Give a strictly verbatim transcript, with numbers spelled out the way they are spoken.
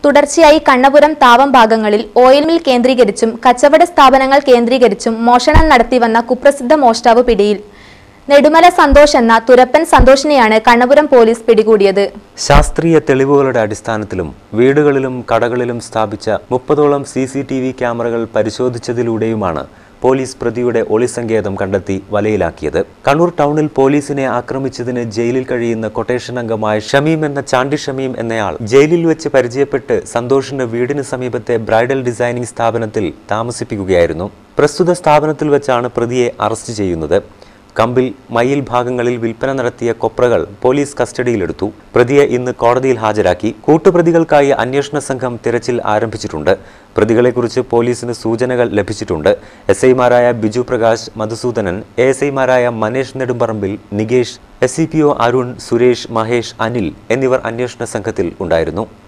തുടർച്ചയായി കണ്ണപുരം താവം ഭാഗങ്ങളിൽ oil mill കേന്ദ്രീകരിച്ചും കച്ചവട സ്ഥാപനങ്ങൾ കേന്ദ്രീകരിച്ചും മോഷണം നടത്തിവന്ന കുപ്രസിദ്ധ മോഷ്ടാവ് പിടിയിൽ. നെടുമല സന്തോഷ് എന്ന തുരപ്പൻ സന്തോഷിനെയാണ് കണ്ണപുരം പോലീസ് പിടികൂടിയത്. ശാസ്ത്രീയ തെളിവുകളുടെ അടിസ്ഥാനത്തിലും വീടുകളിലും കടകളിലും സ്ഥാപിച്ച മുപ്പതോളം സി സി ടി വി ക്യാമറകൾ പരിശോധിച്ചതിലൂടെയുമാണ് പോലീസ് പ്രതിയുടെ ഒളിസങ്കേതം കണ്ടെത്തി വലയിലാക്കിയത്. കണ്ണൂർ ടൗണിൽ പോലീസിനെ ആക്രമിച്ചതിന് ജയിലിൽ കഴിയുന്ന കൊട്ടേഷൻ അംഗമായ ഷമീം എന്ന ചാണ്ടി ഷമീം എന്നയാൾ ജയിലിൽ വെച്ച് പരിചയപ്പെട്ട് സന്തോഷിന്റെ വീടിന് സമീപത്തെ ബ്രൈഡൽ ഡിസൈനിംഗ് സ്ഥാപനത്തിൽ താമസിപ്പിക്കുകയായിരുന്നു. പ്രസ്തുത സ്ഥാപനത്തിൽ വെച്ചാണ് പ്രതിയെ അറസ്റ്റ് ചെയ്യുന്നത്. കമ്പിൽ മയിൽ ഭാഗങ്ങളിൽ വിൽപ്പന നടത്തിയ കൊപ്രകൾ പോലീസ് കസ്റ്റഡിയിലെടുത്തു. പ്രതിയെ ഇന്ന് കോടതിയിൽ ഹാജരാക്കി. കൂട്ടുപ്രതികൾക്കായി അന്വേഷണ സംഘം തിരച്ചിൽ ആരംഭിച്ചിട്ടുണ്ട്. പ്രതികളെക്കുറിച്ച് പോലീസിന് സൂചനകൾ ലഭിച്ചിട്ടുണ്ട്. എസ് ഐമാരായ ബിജു പ്രകാശ്, മധുസൂദനൻ, എ എസ് ഐമാരായ Manesh Nedumparambil, Nikesh, S C P O Arun, Suresh, Mahesh, Anil എന്നിവർ അന്വേഷണ സംഘത്തിൽ ഉണ്ടായിരുന്നു.